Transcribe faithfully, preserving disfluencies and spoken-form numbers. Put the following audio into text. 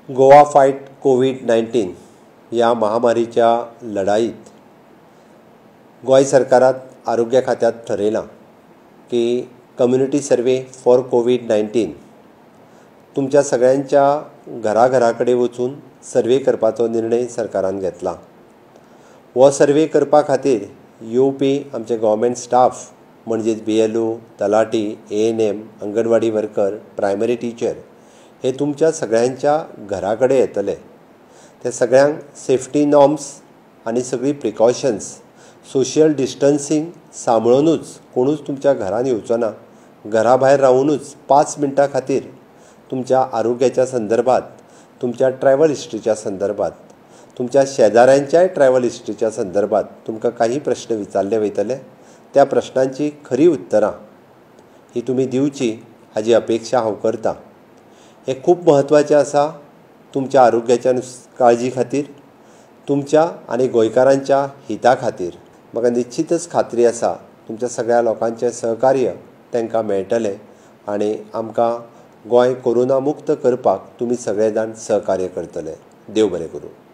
Goa fight Covid nineteen या महामारीच्या लढाईत गोय सरकारात आरोग्य खात्यात ठरयलां की community survey for COVID nineteen तुमच्या सगळ्यांच्या घरा घरा कडेन वचून सर्वे करपाचो निर्णय सरकारान घेतला। हो सर्वे करपा खातीर येवपी आमचे गव्हर्मेंट स्टाफ म्हणजेच बी एल ओ, तलाटी, A N M, anganwadi worker, primary teacher हे तुमच्या सगळ्यांच्या घरा कडेन येतले। ते सगळ्यांक सेफ्टी नॉर्म्स आनी सगळी प्रिकॉशन्स सोशियल डिस्टन्सिंग सांबाळूनच कोणूच तुमच्या घरान येवचो ना। घरा भायर रावूनच पांच मिनटां खातीर तुमच्या आरोग्याच्या संदर्भात, तुमच्या ट्रॅव्हल हिस्ट्रीच्या संदर्भात, तुमच्या शेजाऱ्यांच्याय ट्रॅव्हल हिस्ट्रीच्या संदर्भात तुमकां काही प्रश्न विचारले वयतले। त्या प्रश्नांची खरी उत्तरां ही तुमी दिवची हाजी अपेक्षा हांव करतां। हे खूब म्हत्वाचें आसा तुमच्या आरोग्याच्या काळजी खातीर, तुमच्या आनी गोंयकारांच्या हिता खातीर। म्हाका निश्चितच खात्री आसा तुमच्या सगळ्या लोकांचें सहकार्य तांकां मेळटलें आनी आमकां गोंय कोरोना मुक्त करपाक तुमी सगळे जाण सहकार्य करतले। देव बरें करूं।